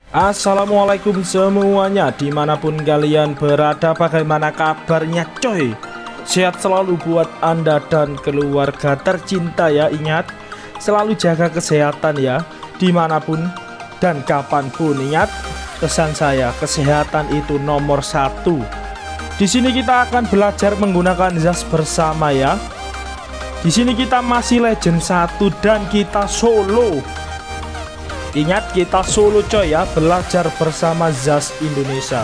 Assalamualaikum semuanya, dimanapun kalian berada, bagaimana kabarnya coy? Sehat selalu buat anda dan keluarga tercinta ya. Ingat, selalu jaga kesehatan ya, dimanapun dan kapanpun. Ingat, pesan saya, kesehatan itu nomor satu. Di sini kita akan belajar menggunakan jas bersama ya. Di sini kita masih legend 1 dan kita solo. Ingat, kita solo coy ya, belajar bersama Zas Indonesia.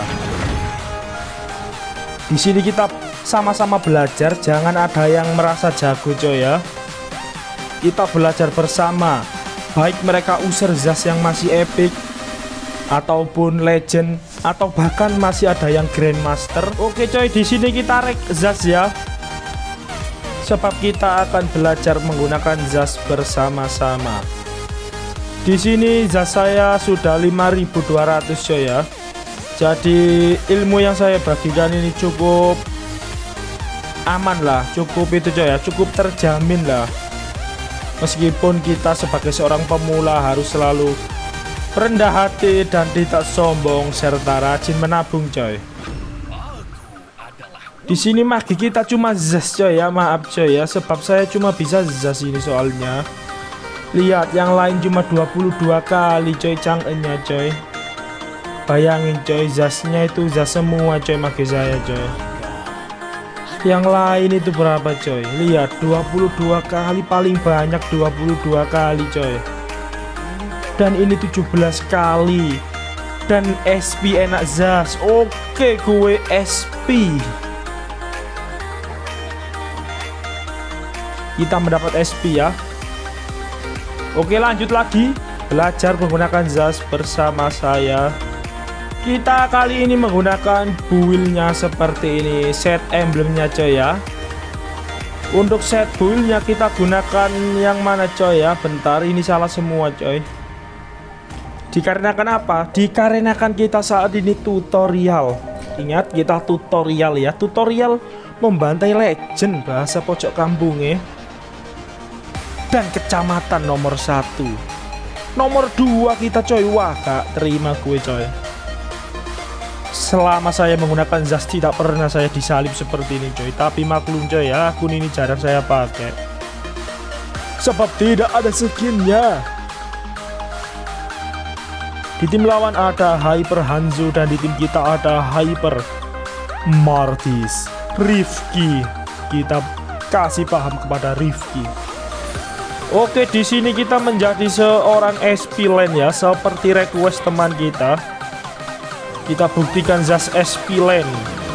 Di sini kita sama-sama belajar, jangan ada yang merasa jago coy ya. Kita belajar bersama, baik mereka user Zas yang masih epic ataupun legend atau bahkan masih ada yang grandmaster. Oke coy, di sini kita rek Zas ya. Sebab kita akan belajar menggunakan Zas bersama-sama. Di sini jas saya sudah 5200 coy ya. Jadi ilmu yang saya bagikan ini cukup aman lah, cukup itu coy ya, cukup terjamin lah. Meskipun kita sebagai seorang pemula harus selalu rendah hati dan tidak sombong serta rajin menabung coy. Di sini magi kita cuma jas coy ya, maaf coy ya, sebab saya cuma bisa jas ini soalnya. Lihat, yang lain cuma 22 kali coy cangenya coy. Bayangin coy, zasnya itu jas semua coy magi saya coy. Yang lain itu berapa coy? Lihat, 22 kali, paling banyak 22 kali coy. Dan ini 17 kali. Dan SP enak zas. Oke, gue SP. Kita mendapat SP ya. Oke, lanjut lagi belajar menggunakan Zas bersama saya. Kita kali ini menggunakan buildnya seperti ini, set emblemnya coy ya. Untuk set buildnya kita gunakan yang mana coy ya? Bentar, ini salah semua coy. Dikarenakan apa? Dikarenakan kita saat ini tutorial. Ingat, kita tutorial ya, tutorial membantai legend bahasa pojok kampungnya. Dan kecamatan nomor 1, nomor 2 kita coy. Wah, gak terima gue coy. Selama saya menggunakan Zas tidak pernah saya disalib seperti ini coy. Tapi maklum coy ya, akun ini jarang saya pakai sebab tidak ada skinnya. Di tim lawan ada Hyper Hanzo dan di tim kita ada Hyper Martis Rifki. Kita kasih paham kepada Rifki. Oke, di sini kita menjadi seorang SP lane ya, seperti request teman kita. Kita buktikan Zas SP lane.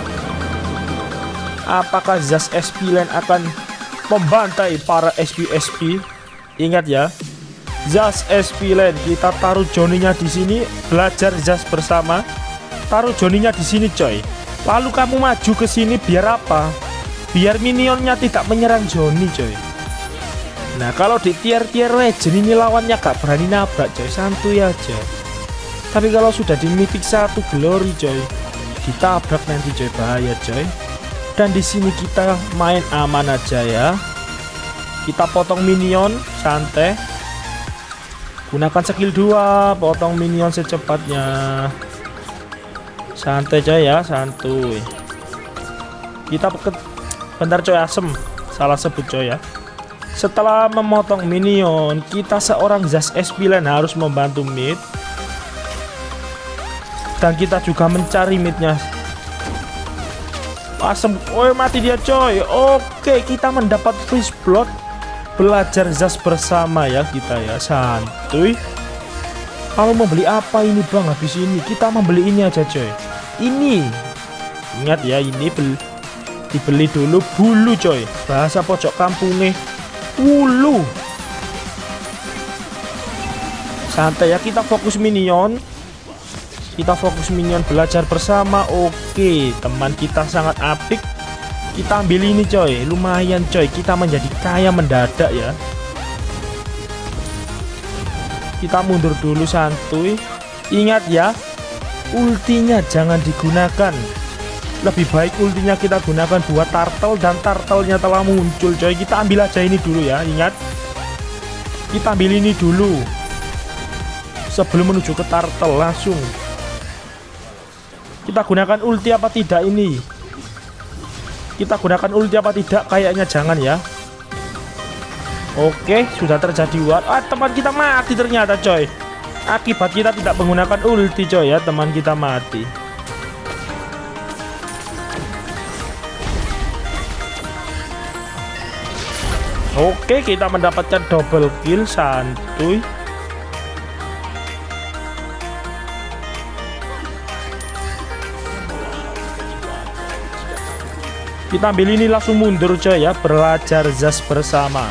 Apakah Zas SP lane akan membantai para SP? Ingat ya, Zas SP lane. Kita taruh Joninya di sini, belajar Zas bersama. Taruh Joninya di sini coy. Lalu kamu maju ke sini biar apa? Biar minionnya tidak menyerang Joni coy. Nah, kalau di tier-tier legend ini lawannya gak berani nabrak coy, santuy aja. Tapi kalau sudah di mythic 1 glory coy, ditabrak nanti coy, bahaya coy. Dan di sini kita main aman aja ya. Kita potong minion santai. Gunakan skill 2, potong minion secepatnya. Santai coy ya, santuy. Kita bentar coy, asem. Salah sebut coy ya. Setelah memotong minion, kita seorang Zas SP lane harus membantu mid. Dan kita juga mencari midnya. Asem, oh mati dia coy. Oke, kita mendapat fish blood. Belajar Zas bersama ya kita ya, santuy. Kalau membeli apa ini bang habis ini? Kita membeli ini aja coy. Ini. Ingat ya, ini dibeli dulu bulu coy. Bahasa pojok kampung nih. Wulu. Santai ya, kita fokus minion. Kita fokus minion, belajar bersama. Oke, teman kita sangat apik. Kita ambil ini coy, lumayan coy. Kita menjadi kaya mendadak ya. Kita mundur dulu santuy. Ingat ya, ultinya jangan digunakan. Lebih baik ultinya kita gunakan buat turtle, dan turtle-nya telah muncul coy. Kita ambil aja ini dulu ya, ingat. Kita ambil ini dulu. Sebelum menuju ke turtle langsung kita gunakan ulti apa tidak ini? Kita gunakan ulti apa tidak? Kayaknya jangan ya. Oke, sudah terjadi war. Teman kita mati ternyata coy. Akibat kita tidak menggunakan ulti coy ya, teman kita mati. Oke, kita mendapatkan double kill, santuy. Kita ambil ini langsung mundur coy ya, belajar Zas bersama.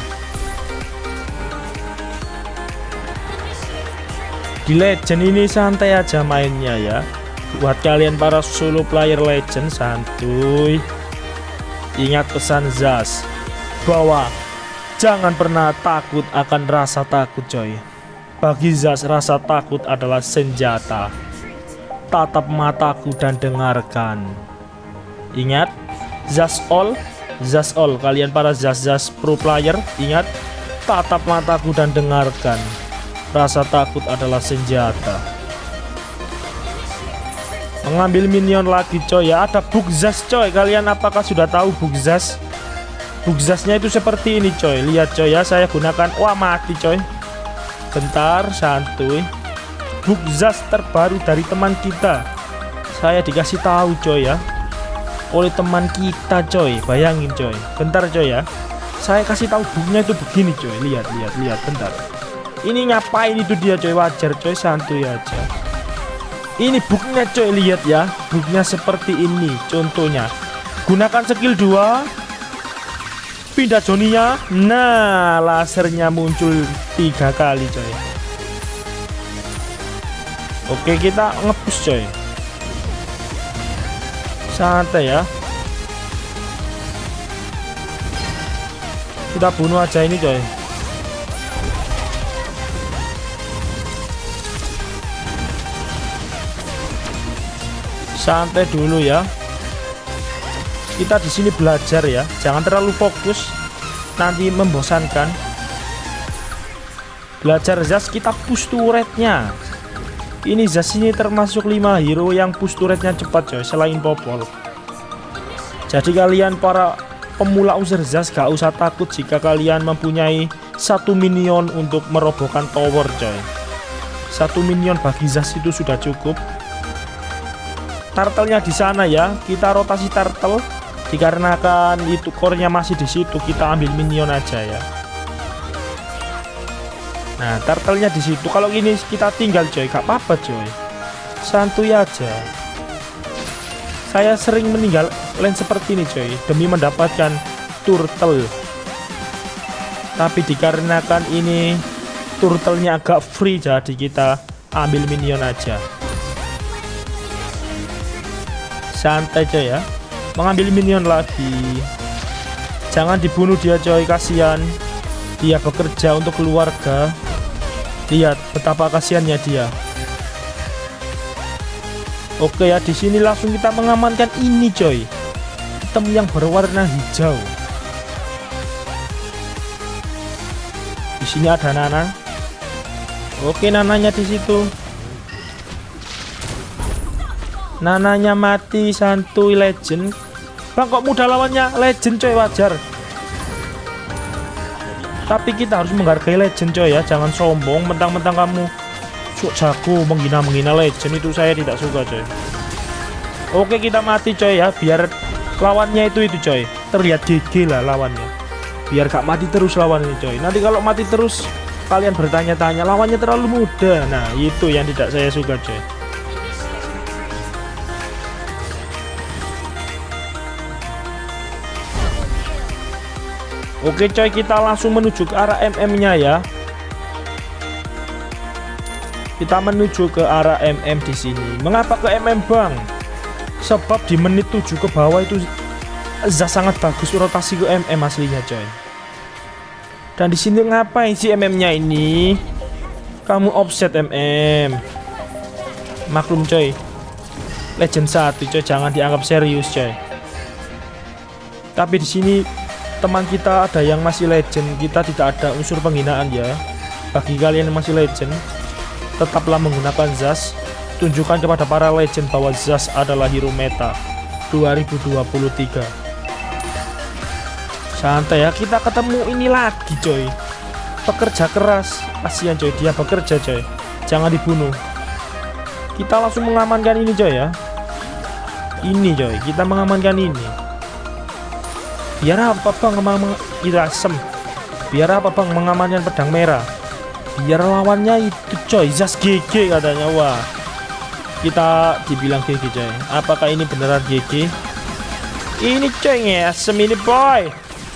Di Legend ini santai aja mainnya ya. Buat kalian para solo player Legend, santuy. Ingat pesan Zas bahwa jangan pernah takut akan rasa takut coy. Bagi Zas rasa takut adalah senjata. Tatap mataku dan dengarkan. Ingat, Zas all. Kalian para Zas pro player, ingat, tatap mataku dan dengarkan. Rasa takut adalah senjata. Mengambil minion lagi coy ya. Ada bug Zas coy. Kalian apakah sudah tahu bug Zas? Bug Zasnya itu seperti ini coy. Lihat coy ya, saya gunakan. Wah, mati coy. Bentar, santuy. Bug Zas terbaru dari teman kita. Saya dikasih tahu coy ya, oleh teman kita coy. Bayangin coy. Bentar coy ya, saya kasih tahu bugnya itu begini coy. Lihat bentar. Ini ngapain itu dia coy? Wajar coy, santuy aja. Ini bugnya coy, lihat ya. Bugnya seperti ini contohnya. Gunakan skill 2, pindah zoninya. Nah, lasernya muncul 3 kali coy. Oke, kita nge-push coy. Santai ya. Kita bunuh aja ini coy. Santai dulu ya. Kita di sini belajar ya. Jangan terlalu fokus, nanti membosankan. Belajar Zas, kita push turretnya. Ini Zas ini termasuk 5 hero yang push turretnya cepat coy, selain Popol. Jadi kalian para pemula user Zas gak usah takut jika kalian mempunyai 1 minion untuk merobohkan tower coy. 1 minion bagi Zas itu sudah cukup. Turtle-nya di sana ya, kita rotasi turtle. Dikarenakan itu core-nya masih di situ, kita ambil minion aja ya. Nah, turtle-nya di situ. Kalau gini kita tinggal coy, gak apa-apa coy. Santuy aja. Saya sering meninggal lane seperti ini coy, demi mendapatkan turtle. Tapi dikarenakan ini turtle-nya agak free, jadi kita ambil minion aja. Santai coy ya. Mengambil minion lagi. Jangan dibunuh dia coy, kasihan. Dia bekerja untuk keluarga. Lihat betapa kasihannya dia. Oke ya, di sini langsung kita mengamankan ini coy. Item yang berwarna hijau. Di sini ada Nana. Oke, Nananya di situ. Nananya mati, santuy. Legend. Bang, kok mudah lawannya? Legend coy, wajar. Tapi kita harus menghargai Legend coy ya. Jangan sombong mentang-mentang kamu sok jago menghina-menghina Legend, itu saya tidak suka coy. Oke, kita mati coy ya, biar lawannya itu coy terlihat GG lah lawannya. Biar gak mati terus lawannya coy. Nanti kalau mati terus kalian bertanya-tanya lawannya terlalu mudah. Nah, itu yang tidak saya suka coy. Oke coy, kita langsung menuju ke arah MM-nya ya. Kita menuju ke arah MM di sini. Mengapa ke MM bang? Sebab di menit 7 ke bawah itu Zas sangat bagus rotasi ke MM aslinya coy. Dan di sini ngapain sih MM-nya ini? Kamu offset MM. Maklum coy, Legend 1 coy, jangan dianggap serius coy. Tapi di sini teman kita ada yang masih Legend, kita tidak ada unsur penghinaan ya. Bagi kalian yang masih Legend, Tetaplah menggunakan Zas. Tunjukkan kepada para legend bahwa Zas adalah hero meta 2023. Santai ya, kita ketemu ini lagi coy. Pekerja keras, kasihan coy, dia bekerja coy, jangan dibunuh. Kita langsung mengamankan ini coy ya. Ini coy, kita mengamankan ini. Biar apa bang biar apa bang mengamankan pedang merah? Biar lawannya itu coy, Zas GG katanya. Wah, kita dibilang GG coy. Apakah ini beneran GG? Ini coy ngesem ini boy.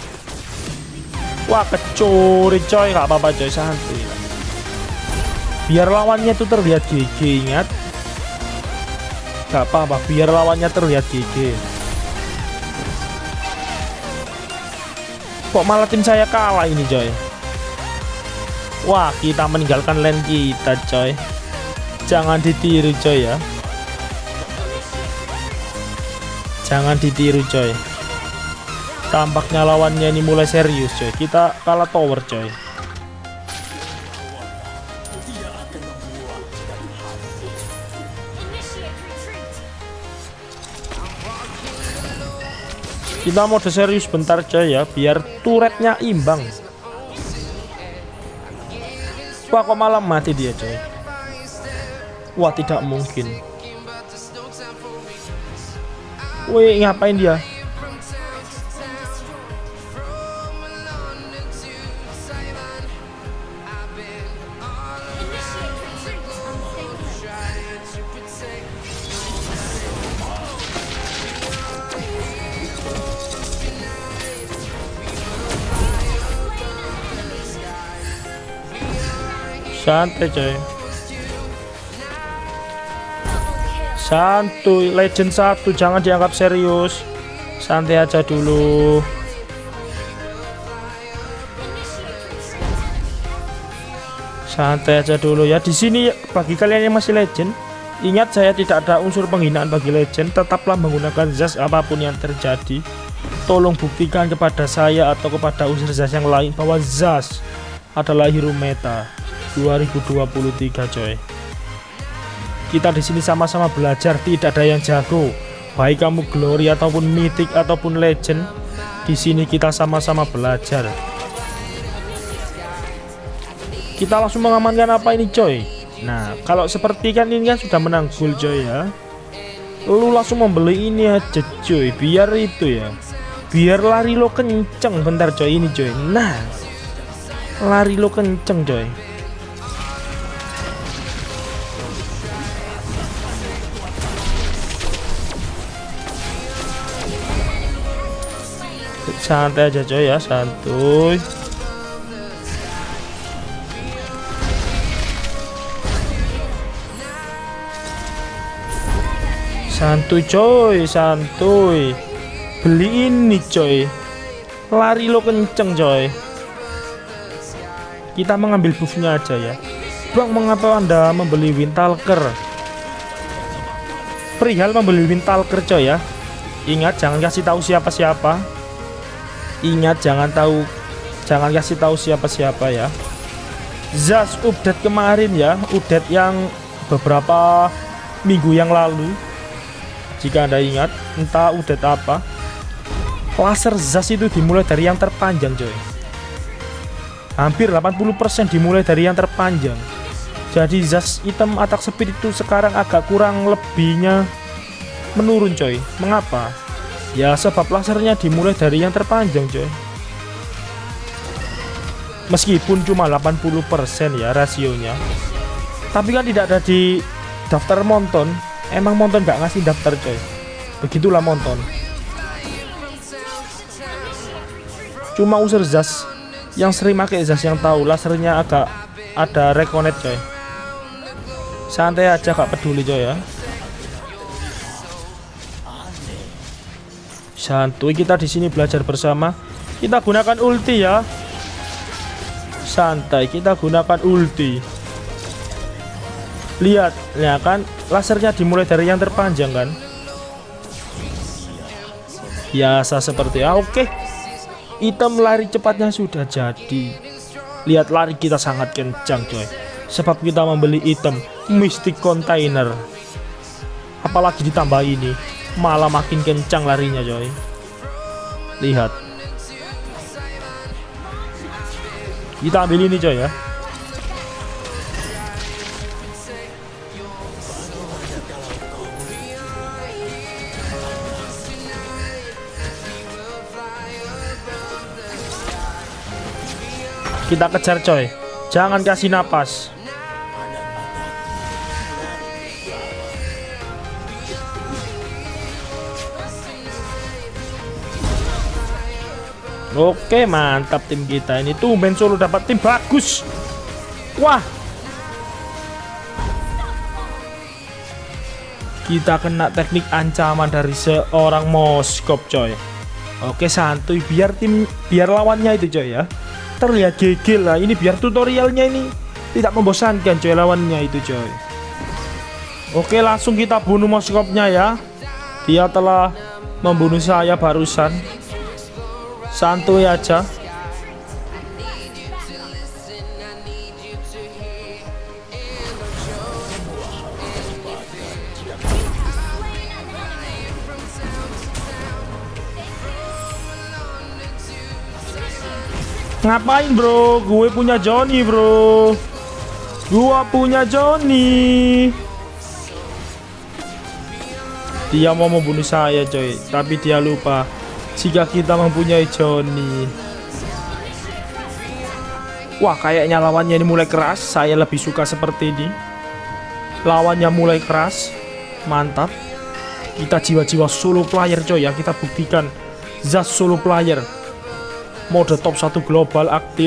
Wah, kecuri coy, gak apa-apa coy, santuy. Biar lawannya itu terlihat GG, ingat. Gak apa-apa, biar lawannya terlihat GG. Kok malah tim saya kalah ini coy. Wah, kita meninggalkan lane kita coy. Jangan ditiru coy ya. Jangan ditiru coy. Tampaknya lawannya ini mulai serius coy. Kita kalah tower coy. Kita mode serius bentar coy ya, biar turretnya imbang. Wah, kok malah mati dia coy. Wah, tidak mungkin. Wih, ngapain dia? Santai coy, santuy. Legend 1 jangan dianggap serius, santai aja dulu. Santai aja dulu ya. Di sini bagi kalian yang masih legend, ingat saya tidak ada unsur penghinaan bagi legend. Tetaplah menggunakan Zas apapun yang terjadi. Tolong buktikan kepada saya atau kepada user Zas yang lain bahwa Zas adalah hero meta 2023 coy. Kita di sini sama-sama belajar, tidak ada yang jago. Baik kamu glory ataupun mythic ataupun legend, di sini kita sama-sama belajar. Kita langsung mengamankan apa ini coy. Nah, kalau seperti kan ini kan sudah menang full coy ya. Lu langsung membeli ini aja coy, biar itu ya, biar lari lo kenceng bentar coy ini coy. Nah, lari lo kenceng coy. Santai aja coy ya, santuy. Santuy coy, santuy. Beli ini coy, lari lo kenceng coy. Kita mengambil buffnya aja ya. Bang, mengapa anda membeli Windtalker? Perihal membeli Windtalker coy ya, ingat jangan kasih tahu siapa-siapa. Ingat jangan kasih tahu siapa-siapa ya. Zas update kemarin ya, update yang beberapa minggu yang lalu. Jika anda ingat, entah update apa, laser Zas itu dimulai dari yang terpanjang coy. Hampir 80% dimulai dari yang terpanjang. Jadi Zas item attack speed itu sekarang agak kurang lebihnya menurun coy. Mengapa? Ya sebab lasernya dimulai dari yang terpanjang coy. Meskipun cuma 80% ya rasionya, tapi kan tidak ada di daftar Monton. Emang Monton gak ngasih daftar coy. Begitulah Monton. Cuma user Zas yang sering pakai Zas yang tahu lasernya agak ada reconnect coy. Santai aja, gak peduli coy ya. Santuy, kita di sini belajar bersama. Kita gunakan ulti ya. Santai, kita gunakan ulti. Lihat, ya kan, lasernya dimulai dari yang terpanjang kan. Biasa seperti oke. Item lari cepatnya sudah jadi. Lihat lari kita sangat kencang coy. sebab kita membeli item Mystic Container. Apalagi ditambah ini, malah makin kencang larinya coy. Lihat, kita ambil ini coy ya. Kita kejar coy, jangan kasih napas. Oke, mantap tim kita ini. Tuh Ben Solo dapat tim bagus. Wah, kita kena teknik ancaman dari seorang Moskop coy. Oke, santuy, biar lawannya itu coy ya terlihat gegel lah. Ini biar tutorialnya ini tidak membosankan coy lawannya itu coy. Oke, langsung kita bunuh Moskopnya ya. Dia telah membunuh saya barusan. Santuy aja. Ngapain bro? Gue punya Johnny bro. Gua punya Johnny. Dia mau membunuh saya coy, tapi dia lupa jika kita mempunyai Johnny. Wah, kayaknya lawannya ini mulai keras. Saya lebih suka seperti ini. Lawannya mulai keras. Mantap. Kita jiwa-jiwa solo player coy ya. Kita buktikan Zas solo player. Mode top 1 global aktif.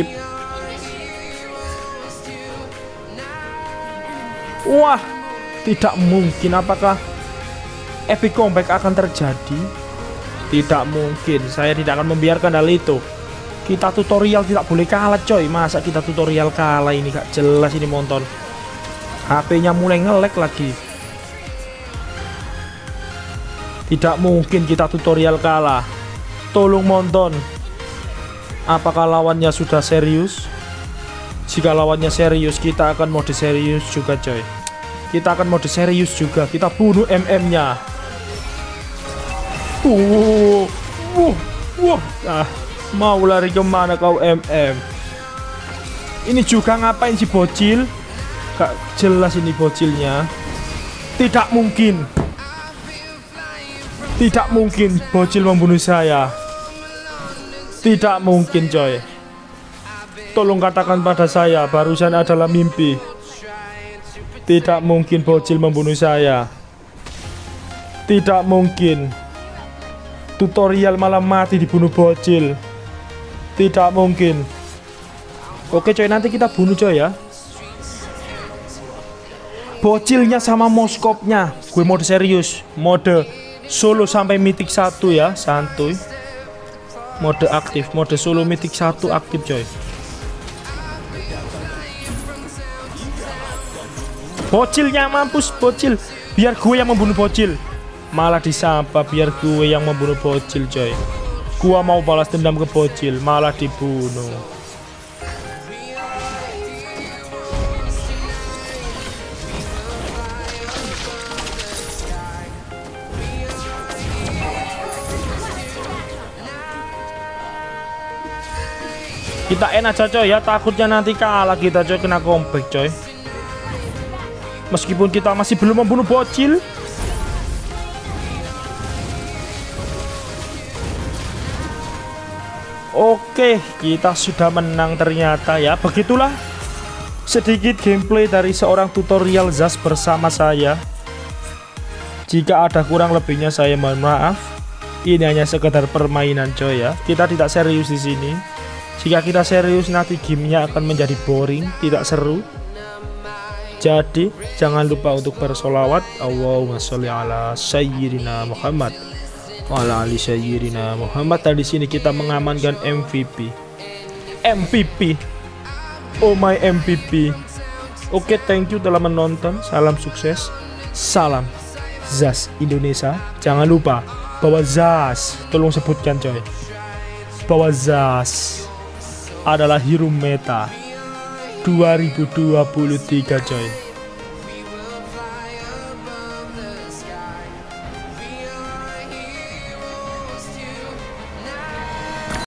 Wah, tidak mungkin. Apakah epic comeback akan terjadi? Tidak mungkin. Saya tidak akan membiarkan hal itu. Kita tutorial tidak boleh kalah coy. Masa kita tutorial kalah? Ini gak jelas ini monton. HP-nya mulai nge-lag lagi. Tidak mungkin kita tutorial kalah. Tolong monton. Apakah lawannya sudah serius? Jika lawannya serius, kita akan mode serius juga coy. Kita akan mode serius juga. Kita bunuh MM-nya. Mau lari kemana kau MM? Ini juga ngapain si bocil? Gak jelas ini bocilnya. Tidak mungkin. Tidak mungkin bocil membunuh saya. Tidak mungkin coy. Tolong katakan pada saya barusan adalah mimpi. Tidak mungkin bocil membunuh saya. Tidak mungkin. Tutorial malah mati dibunuh bocil. Tidak mungkin. Oke coy, nanti kita bunuh coy ya. Bocilnya sama Moskopnya. Gue mode serius. Mode solo sampai mythic 1 ya. Santuy. Mode aktif, mode solo mythic 1 aktif coy. Bocilnya mampus, bocil. Biar gue yang membunuh bocil. Malah disapa biar gue yang membunuh bocil coy. Gua mau balas dendam ke bocil, malah dibunuh. Kita enak aja coy ya, takutnya nanti kalah kita coy, kena comeback coy. Meskipun kita masih belum membunuh bocil. Oke, kita sudah menang ternyata ya. Begitulah sedikit gameplay dari seorang tutorial Zas bersama saya. Jika ada kurang lebihnya saya mohon maaf. Ini hanya sekedar permainan coy ya. Kita tidak serius di sini. Jika kita serius nanti gamenya akan menjadi boring, tidak seru. Jadi jangan lupa untuk bersolawat. Allahumma sholli ala sayyidina Muhammad wa ala ali sayyidina Muhammad. Dan di sini kita mengamankan MVP. MVP. Oh my MVP. Oke, thank you telah menonton. Salam sukses. Salam Zas Indonesia. Jangan lupa bahwa Zas, tolong sebutkan coy, bahwa Zas adalah hero meta 2023 coy.